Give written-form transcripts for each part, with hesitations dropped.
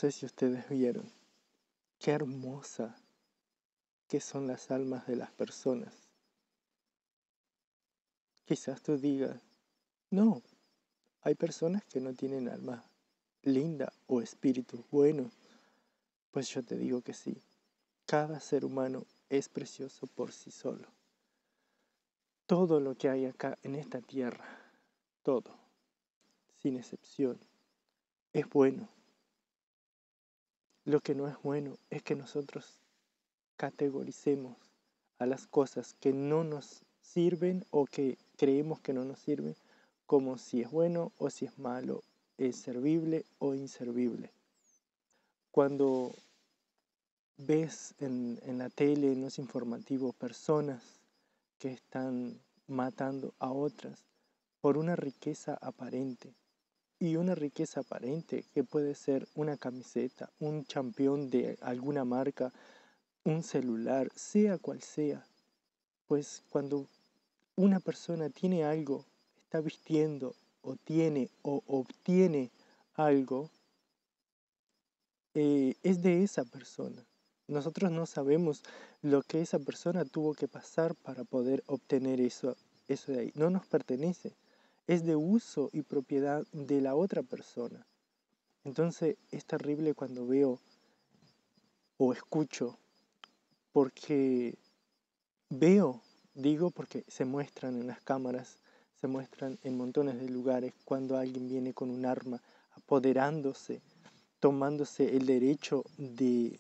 sé si ustedes vieron qué hermosa que son las almas de las personas. Quizás tú digas, no, hay personas que no tienen alma linda o espíritu bueno. Pues yo te digo que sí, cada ser humano es precioso por sí solo. Todo lo que hay acá en esta tierra, todo, sin excepción, es bueno. Lo que no es bueno es que nosotros categoricemos a las cosas que no nos sirven o que creemos que no nos sirven como si es bueno o si es malo, es servible o inservible. Cuando ves en la tele, en los informativos, personas que están matando a otras por una riqueza aparente, y una riqueza aparente que puede ser una camiseta, un champión de alguna marca, un celular, sea cual sea, pues cuando una persona tiene algo, está vistiendo o tiene o obtiene algo, es de esa persona. Nosotros no sabemos lo que esa persona tuvo que pasar para poder obtener eso de ahí. No nos pertenece, es de uso y propiedad de la otra persona. Entonces es terrible cuando veo o escucho, porque digo porque se muestran en las cámaras, se muestran en montones de lugares cuando alguien viene con un arma, apoderándose, tomándose el derecho de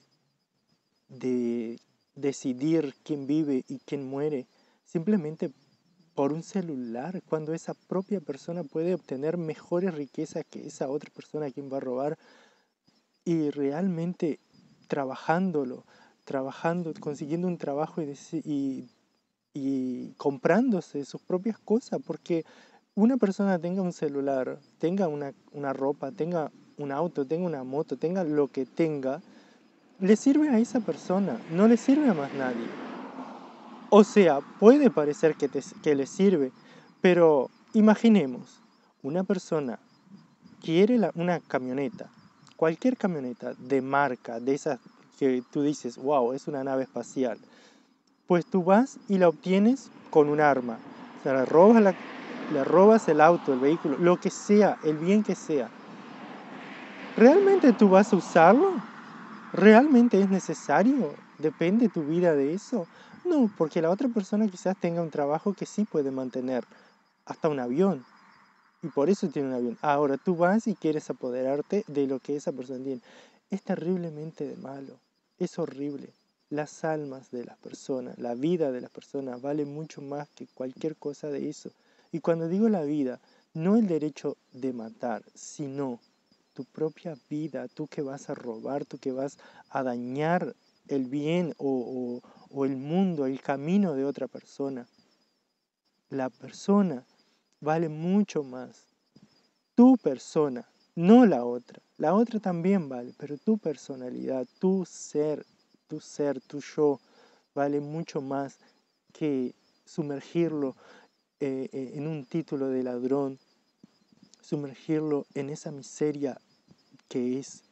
decidir quién vive y quién muere, simplemente por un celular, cuando esa propia persona puede obtener mejores riquezas que esa otra persona a quien va a robar, y realmente trabajándolo, consiguiendo un trabajo y comprándose sus propias cosas, porque una persona tenga un celular, tenga una ropa, tenga un auto, tenga una moto, tenga lo que tenga, le sirve a esa persona, no le sirve a más nadie. O sea, puede parecer que le sirve, pero imaginemos, una persona quiere una camioneta, cualquier camioneta de marca, de esas que tú dices, wow, es una nave espacial, pues tú vas y la obtienes con un arma. O sea, le robas el auto, el vehículo, lo que sea, el bien que sea. ¿Realmente tú vas a usarlo? ¿Realmente es necesario? ¿Depende tu vida de eso? No, porque la otra persona quizás tenga un trabajo que sí puede mantener, hasta un avión. Y por eso tiene un avión. Ahora tú vas y quieres apoderarte de lo que esa persona tiene. Es terriblemente de malo. Es horrible. Las almas de las personas, la vida de las personas vale mucho más que cualquier cosa de eso. Y cuando digo la vida, no el derecho de matar, sino tu propia vida, tú que vas a robar, tú que vas a dañar el bien o el mundo, el camino de otra persona. La persona vale mucho más. Tu persona, no la otra. La otra también vale, pero tu personalidad, tu ser, tu yo, vale mucho más que sumergirlo en un título de ladrón, sumergirlo en esa miseria que es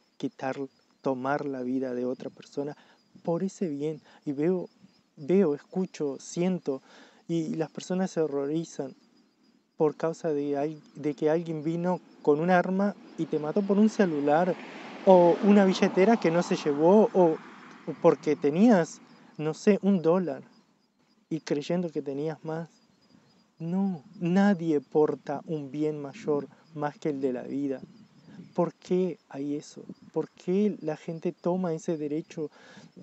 tomar la vida de otra persona por ese bien. Y veo, escucho, siento, y las personas se horrorizan por causa de que alguien vino con un arma y te mató por un celular o una billetera que no se llevó o porque tenías, no sé, $1 y creyendo que tenías más. No, nadie porta un bien mayor más que el de la vida. ¿Por qué hay eso? ¿Por qué la gente toma ese derecho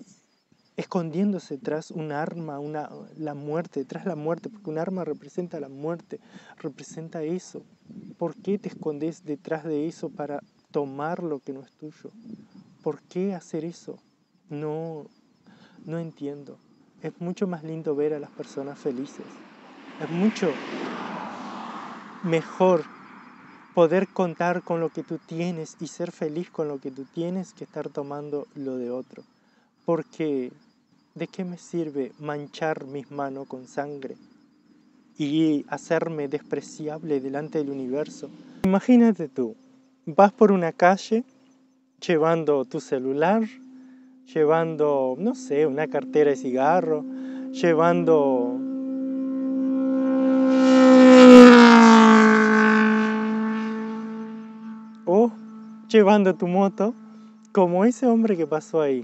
escondiéndose tras un arma, la muerte, tras la muerte? Porque un arma representa la muerte, representa eso. ¿Por qué te escondes detrás de eso para tomar lo que no es tuyo? ¿Por qué hacer eso? No, no entiendo. Es mucho más lindo ver a las personas felices. Es mucho mejor poder contar con lo que tú tienes y ser feliz con lo que tú tienes que estar tomando lo de otro. Porque ¿de qué me sirve manchar mis manos con sangre y hacerme despreciable delante del universo? Imagínate tú, vas por una calle llevando tu celular, llevando, no sé, una cartera de cigarro, llevando o llevando tu moto, como ese hombre que pasó ahí.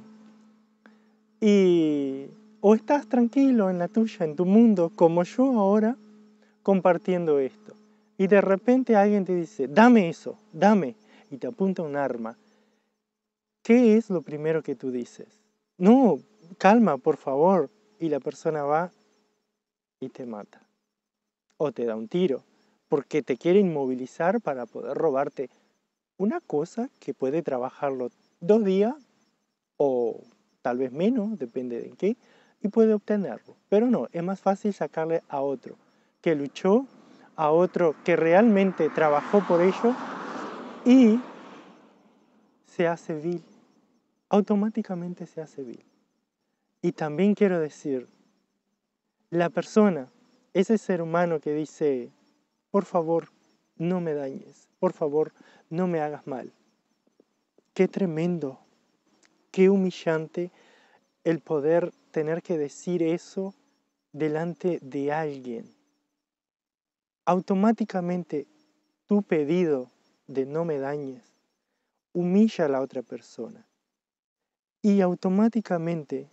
Y o estás tranquilo en la tuya, en tu mundo, como yo ahora, compartiendo esto. Y de repente alguien te dice, dame eso, dame, y te apunta un arma. ¿Qué es lo primero que tú dices? No, calma, por favor. Y la persona va y te mata. O te da un tiro, porque te quiere inmovilizar para poder robarte una cosa que puede trabajarlo 2 días o tal vez menos, depende de qué, y puede obtenerlo. Pero no, es más fácil sacarle a otro que luchó, a otro que realmente trabajó por ello y se hace vil, automáticamente se hace vil. Y también quiero decir, la persona, ese ser humano que dice, por favor, no me dañes, por favor, no me hagas mal. Qué tremendo, qué humillante el poder tener que decir eso delante de alguien. Automáticamente tu pedido de no me dañes humilla a la otra persona y automáticamente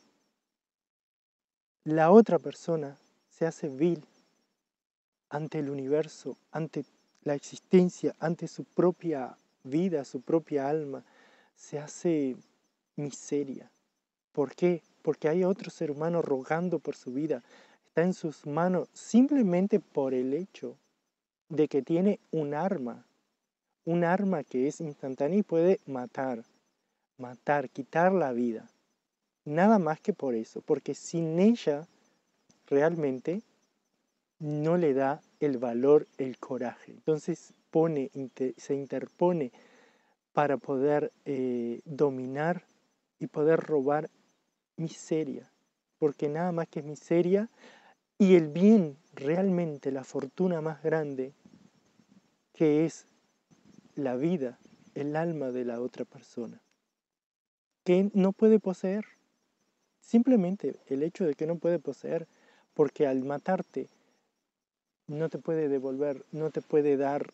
la otra persona se hace vil ante el universo, ante la existencia, ante su propia vida, su propia alma, se hace miseria. ¿Por qué? Porque hay otro ser humano rogando por su vida. Está en sus manos simplemente por el hecho de que tiene un arma que es instantánea y puede matar, quitar la vida. Nada más que por eso, porque sin ella realmente no le da el valor, el coraje. Entonces se interpone para poder dominar y poder robar miseria, porque nada más que es miseria y el bien, realmente la fortuna más grande, que es la vida, el alma de la otra persona, que no puede poseer. Simplemente el hecho de que no puede poseer, porque al matarte no te puede devolver, no te puede dar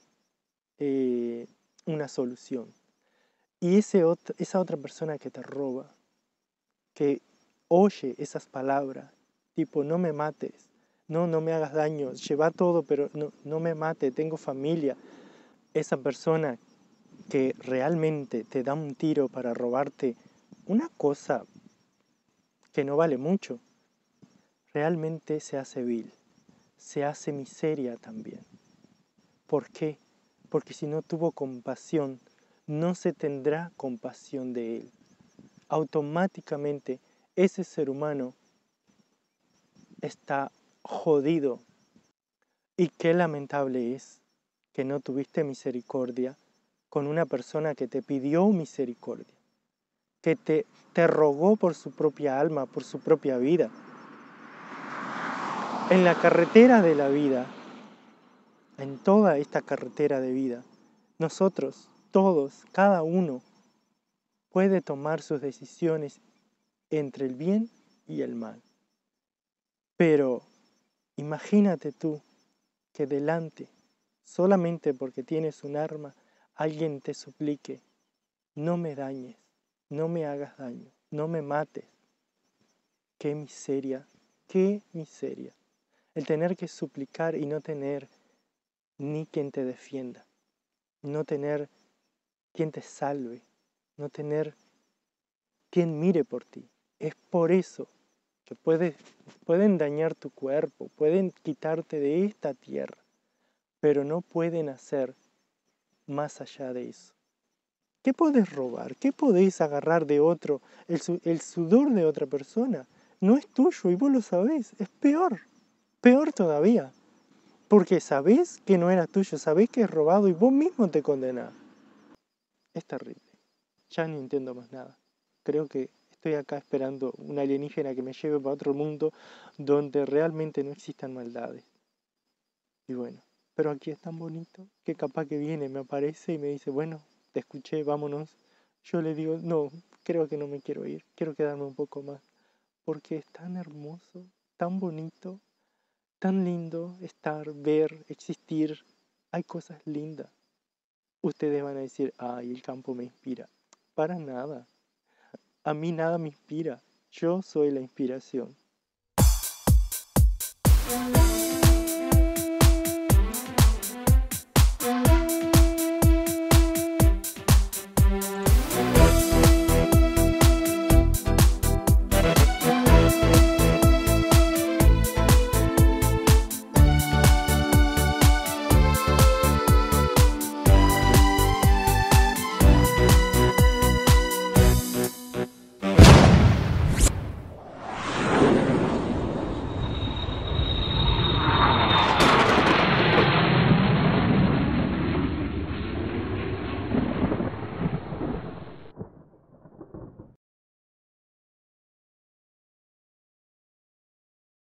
una solución. Y esa otra persona que te roba, que oye esas palabras, tipo, no me mates, no me hagas daño, lleva todo, pero no me mate, tengo familia. Esa persona que realmente te da un tiro para robarte una cosa que no vale mucho, realmente se hace vil, se hace miseria también. ¿Por qué? Porque si no tuvo compasión, no se tendrá compasión de él. Automáticamente ese ser humano está jodido. Y qué lamentable es que no tuviste misericordia con una persona que te pidió misericordia, que te rogó por su propia alma, por su propia vida. En la carretera de la vida, en toda esta carretera de vida, nosotros, todos, cada uno, puede tomar sus decisiones entre el bien y el mal. Pero imagínate tú que delante, solamente porque tienes un arma, alguien te suplique, no me dañes, no me hagas daño, no me mates. Qué miseria, qué miseria. El tener que suplicar y no tener ni quien te defienda, no tener quien te salve, no tener quien mire por ti. Es por eso que pueden dañar tu cuerpo, pueden quitarte de esta tierra, pero no pueden hacer más allá de eso. ¿Qué podés robar? ¿Qué podés agarrar de otro? El sudor de otra persona no es tuyo y vos lo sabés. Es peor, peor todavía. Porque sabés que no era tuyo, sabés que es robado y vos mismo te condenás. Es terrible. Ya no entiendo más nada. Creo que estoy acá esperando una alienígena que me lleve para otro mundo donde realmente no existan maldades. Y bueno, pero aquí es tan bonito que capaz que viene, me aparece y me dice, bueno, te escuché, vámonos. yo le digo, no, creo que no me quiero ir, quiero quedarme un poco más, porque es tan hermoso, tan bonito, tan lindo estar, ver, existir. Hay cosas lindas. Ustedes van a decir, ay, el campo me inspira. Para nada. A mí nada me inspira. Yo soy la inspiración.